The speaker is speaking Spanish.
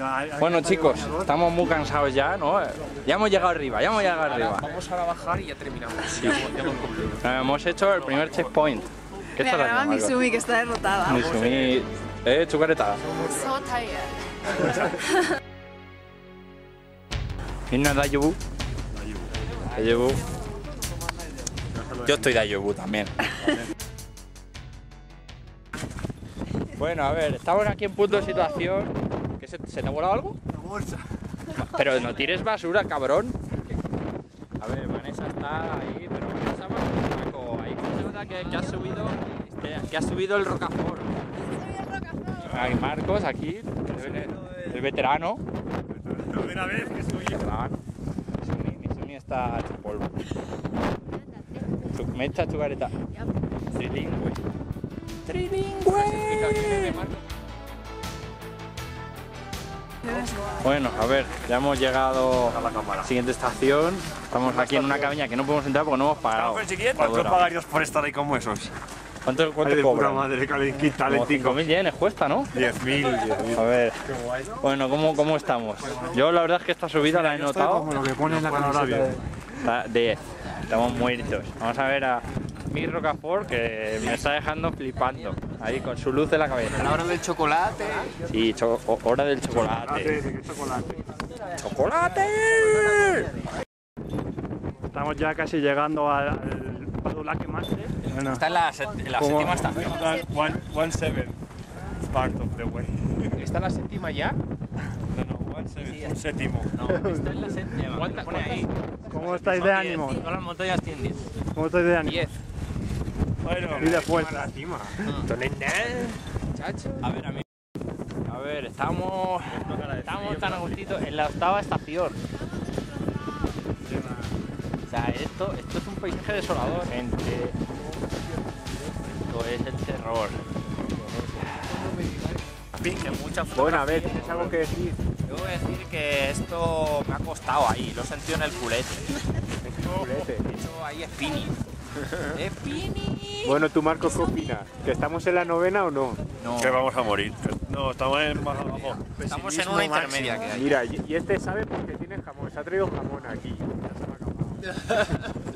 Bueno chicos, estamos muy cansados ya, ¿no? Ya hemos llegado arriba, Vamos ahora a bajar y ya terminamos. Ya hemos cumplido. Hemos hecho el primer checkpoint. ¿Qué Me estás agrada haciendo, Marcos? Misumi, que está derrotada. Misumi, chucareta. So tired. Inna Dayobu. Yo estoy Dayobu también. Bueno, a ver, estamos aquí en punto de situación. ¿Qué se te ha volado algo? Una bolsa. Pero no tires basura, cabrón. A ver, Vanessa está ahí, pero Vanessa va un poco. Ahí se nota que ha subido el Rocafort. Hay Marcos aquí, el veterano. La primera vez que soy yo. Misumi está hecho polvo. Mecha chugareta. Trilingüe. Bueno, a ver, ya hemos llegado a la siguiente estación. Estamos aquí en una cabaña que no podemos entrar porque no hemos pagado. ¿Cuánto pagarías por estar ahí como esos? ¿Cuánto Ay, de puta cobran? madre, Como talentico. 5.000 yenes cuesta, ¿no? 10.000. A ver, bueno, ¿cómo estamos? Yo la verdad es que esta subida la he notado. Como lo que pone en la camiseta. Estamos muertos. Vamos a ver a mi Rocafort que me está dejando flipando. Ahí con su luz en la cabeza. La hora del chocolate. Sí, hora del chocolate. ¿Qué chocolate? ¡Chocolate! Estamos ya casi llegando al Padulaque Master. Bueno, Está en la séptima estación. 1-7 part of the way. ¿Está la séptima ya? No, 1-7, un séptimo. No, está en la séptima. ¿Cuántas pone ahí? ¿Cómo estáis de ánimo? Todas las montañas tienen 10. ¿Cómo estáis de ánimo? 10. Bueno, y de fuerza. A ver, estamos tan a gustito en la octava estación. O sea, esto es un paisaje desolador, gente. Esto es el terror. Bueno, a ver, ¿tienes algo que decir? Yo voy a decir que esto me ha costado ahí, lo he sentido en el culete. Esto ahí es pini. ¡Es pini! Bueno, tú, Marcos, ¿qué opinas? ¿Que estamos en la novena o no? No, Que vamos a morir. No, estamos más abajo. estamos en una intermedia que hay. Mira, y este sabe porque tiene jamón. Se ha traído jamón aquí. Ya se me ha acabado.